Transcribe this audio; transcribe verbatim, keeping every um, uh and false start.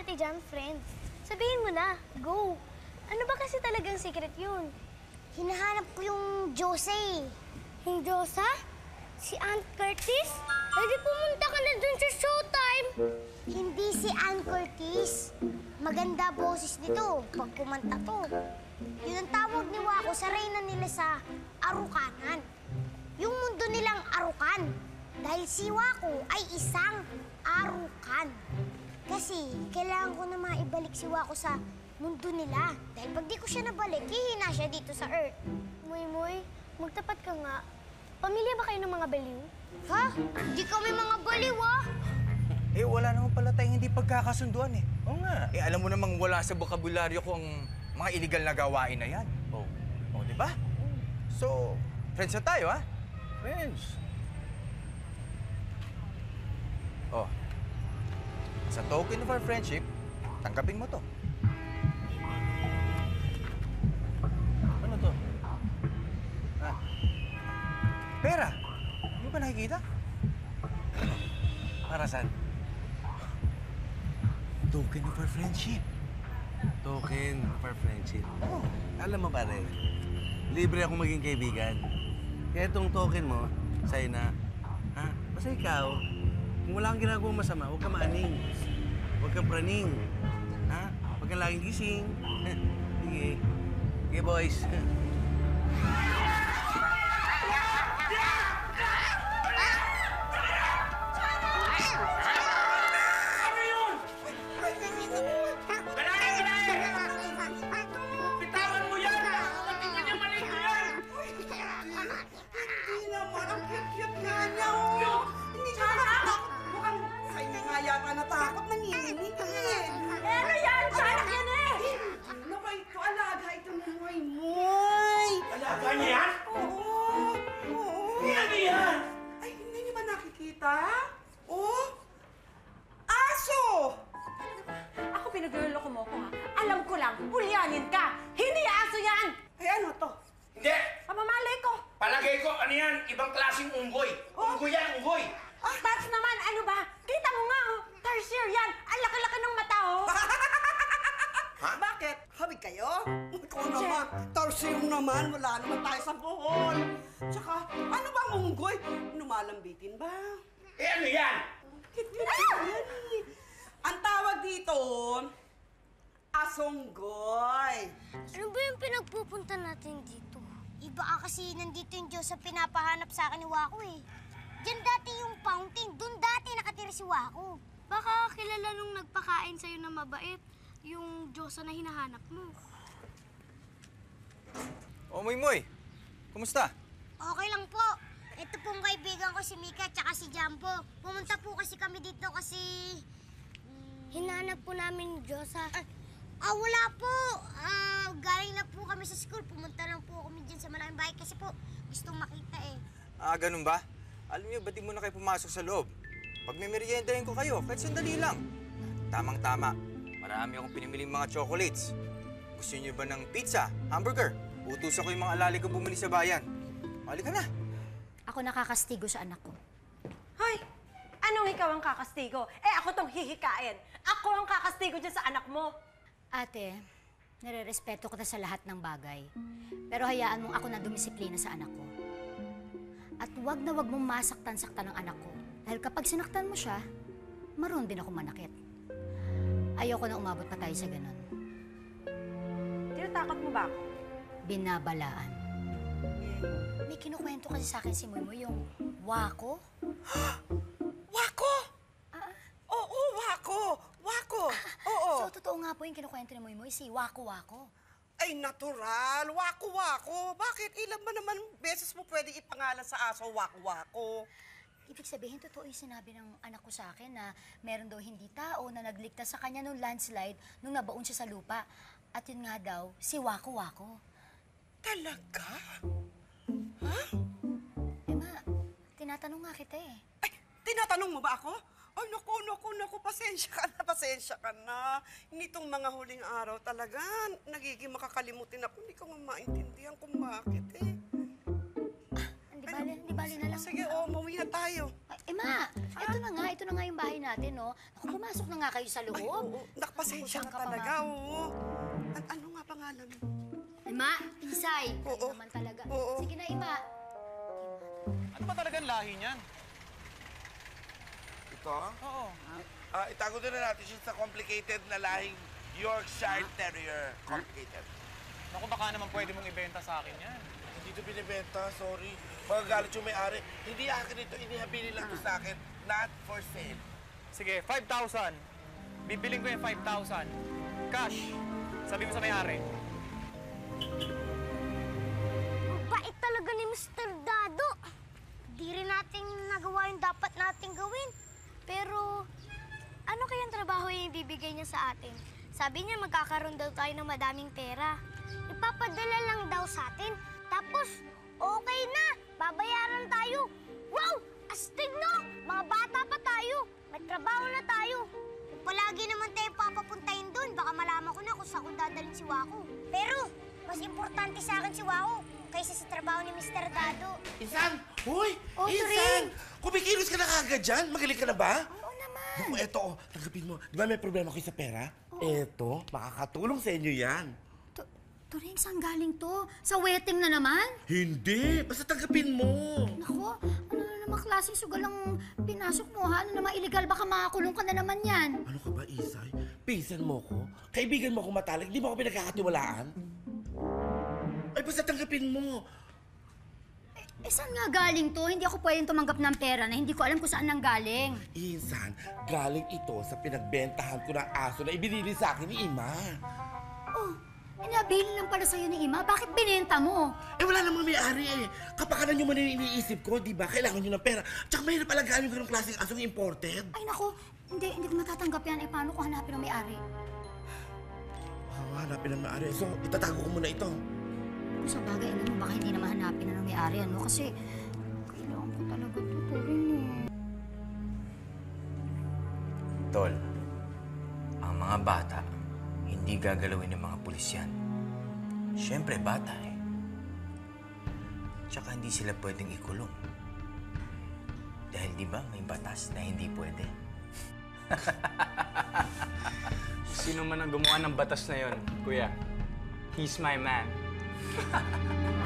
Ate Jam, friend. Sabihin mo na. Go. Ano ba kasi talagang secret yun? Hinahanap ko yung Diyosa eh. Yung Diyosa? Si Aunt Curtis? Pwede pumunta ka na dun sa showtime. Hindi si Ann Curtis. Maganda boses nito pag kumanta to. Yun ang tawag ni Wako sa reyna nila sa Arukanan. Yung mundo nilang Arukan. Dahil si Wako ay isang Arukan. Kasi kailangan ko na maibalik si Wako sa mundo nila. Dahil pag di ko siya nabalik, hihina siya dito sa Earth. Muy, muy, magtapat ka nga. Pamilya ba kayo ng mga baliw? Ha? Di kami mga baliw, ah! Eh, wala naman pala tayong hindi pagkakasunduan eh. Oo nga. Eh, alam mo namang wala sa bokabularyo ko ang mga illegal na gawain na yan. Oo. Oh. Oh, di ba? So, friends na tayo, ha? Friends. Oh. Sa token of our friendship, tanggapin mo to. Ano to? Ha? Pera. Hindi ba nakikita? Para saan? Token of our friendship. Token of our friendship. Oh. Alam mo pare, libre akong maging kaibigan. Kaya itong token mo, sa'yo na. Ha? Basta ikaw, kung wala kang ginagawang masama, huwag ka maaning. Huwag kang praning. Ha? Huwag kang laging gising. Sige. Sige, boys. Yata natakot, nanginginig eh. Pero yan! Sanak yan eh! Naku, ito, alaga ito ni Moy Moy. Alaga niya yan? Oo, oo. Ano yan? Ay, hindi niyo ba nakikita? Oh, aso! Ako pinagluloko mo ko ha. Alam ko lang, hulyanin ka! Hindi aso yan! Ay, ano to? Hindi! Pamamalay ko! Palagay ko, ano yan? Ibang klaseng unggoy. Unggoy yan, unggoy! Ah, that's naman, ano ba? Kita mo nga oh! Tarsier yan! Ang laki-laki ng mata oh! Ha? Bakit? Habig kayo? Ikaw naman, Tarsium naman, wala naman tayo sa buhol. Tsaka, ano bang unggoy? Lumalambitin ba? Eh, ano yan? Ah! Yan eh. Ang tawag dito, asonggoy. Ano ba yung pinagpupunta natin dito? Iba ka kasi nandito yung Diyos sa pinapahanap sa akin ni Wako eh. Diyan dati yung fountain, doon dati nakatira si Wako. Baka kilala nung nagpakain sa'yo na mabait, yung Diyosa na hinahanap mo. Oh, Moy Moy. Kumusta? Okay lang po. Ito pong kaibigan ko si Mika at si Jambo. Pumunta po kasi kami dito kasi... Hmm, Hinanap po namin yung Diyosa. ah, ah, wala po. Ah, galing na po kami sa school. Pumunta lang po kami dyan sa malaking bahay kasi po gustong makita eh. Ah, ganun ba? Alam niyo, ba't di muna kayo pumasok sa loob? Pag may meriendahin ko kayo, kahit sandali lang. Tamang-tama. Marami akong pinimiling mga chocolates. Gusto niyo ba ng pizza, hamburger? Utusan ko yung mga alali ko bumili sa bayan. Mali ka na. Ako nakakastigo sa anak ko. Hoy! Anong ikaw ang kakastigo? Eh ako tong hihikain. Ako ang kakastigo dyan sa anak mo. Ate, nare-respeto ko na sa lahat ng bagay. Pero hayaan mong ako na dumisiplina sa anak ko. At wag na wag mong masaktan-saktan ng anak ko. Dahil kapag sinaktan mo siya, maroon din ako manakit. Ayoko na umabot pa tayo sa ganun. Tinatakot mo ba ako? Binabalaan. May kinukwento kasi sa akin si Moymoy yung Wako. Wako! Oo, Wako! Wako! Oo. So, totoo nga po yung kinukwento ni Moymoy, si Wako-Wako. Ay, natural. Wako-wako. Bakit? Ilan ba naman beses mo pwede ipangalan sa aso wako-wako? Ibig sabihin, totoo yung sinabi ng anak ko sa akin na meron daw hindi tao na nagligtas sa kanya nung landslide nung nabaon siya sa lupa. At yun nga daw, si Wako-Wako. Talaga? Ha? Eh, ma, tinatanong nga kita eh. Ay, tinatanong mo ba ako? Ay, naku, naku, naku, pasensya ka na, pasensya ka na. Nitong mga huling araw talaga, nagiging makakalimutin ako. Hindi ko nga maintindihan kung bakit eh. Ah, hindi bali, hindi bali na lang. Sige, oh, umuwi na tayo. Ay, Eh, ma, ito na nga, ito na nga yung bahay natin, no? Ako, pumasok na nga kayo sa loob. Ay, oo. Nakpasensya Naku, ka saan ka pa, talaga, Ma? oo. An- ano nga pangalan mo? Eh, ma, Isay. Oo. Kayo naman talaga. Oo. Sige na, Ima. Ano ba talagang lahi niyan? Ito? Oo. Ah, itago din na natin siya sa complicated na lahing Yorkshire Terrier. Complicated. Naku, baka naman pwede mong ibenta sa akin yan. Hindi ito binibenta, sorry. Magagalit yung may-ari. Hindi akin ito, inihabili lang ito sa akin. Not for sale. Sige, five thousand. Bibiling ko yung five thousand. Cash. Sabi mo sa may-ari. Ang bait talaga ni Mister Dado. Di rin natin nagawa yung dapat nating gawin. Pero, ano kayang trabaho yung ibibigay niya sa atin? Sabi niya magkakaroon daw tayo ng madaming pera. Ipapadala lang daw sa atin. Tapos, okay na. Babayaran tayo. Wow! Astig, no? Mga bata pa tayo. May trabaho na tayo. Kung palagi naman tayo papapuntahin doon, baka malaman ko na kung saan ko dadalhin si Wako. Pero, mas importante sa akin si Wako kaysa sa trabaho ni Mister Dado. Insan! Hoy! Oh, Insan! Kumikilos ka na kagad dyan? Magaling ka na ba? Oo naman. Naku, eto, oh, tanggapin mo. Di ba may problema kayo sa pera? Eto, makakatulong sa inyo yan. Tu- Turing, saan galing to? Sa wedding na naman? Hindi, basta tanggapin mo. Nako, ano na naman klaseng sugal ang pinasok mo, ha? Ano naman illegal? Baka makakulong ka na naman yan. Ano ka ba, Isay? Pinsan mo ko? Kaibigan mo ako matalik? Di mo ako pinagkakatiwalaan? Ay, basta tanggapin mo. Eh, saan nga galing to? Hindi ako pwedeng tumanggap ng pera na hindi ko alam kung saan nang galing. Insan, galing ito sa pinagbentahan ko ng aso na ibinili sa akin ni Ima. Oh, inabili lang pala sa'yo ni Ima. Bakit binenta mo? Eh, wala namang may-ari eh. Kapakanan nyo man yung iniisip ko, di ba? Kailangan nyo ng pera. Tsaka mahirap alagaan yung ganong klaseng asong imported. Ay, nako. Hindi, hindi ko matatanggap yan. Eh, paano ko hanapin ang may-ari? Oh, hanapin ang may-ari. So, itatago ko muna ito. Kung sa bagay, alam mo, baka hindi naman hanapin na ng may-ari, ano? Kasi, kailangan ko talaga ito. Turing mo. Tol, ang mga bata, hindi gagalawin ng mga pulis yan. Siyempre, bata eh. Tsaka hindi sila pwedeng ikulong. Dahil di ba may batas na hindi pwede? Sino man ang gumawa ng batas na yon, kuya? He's my man.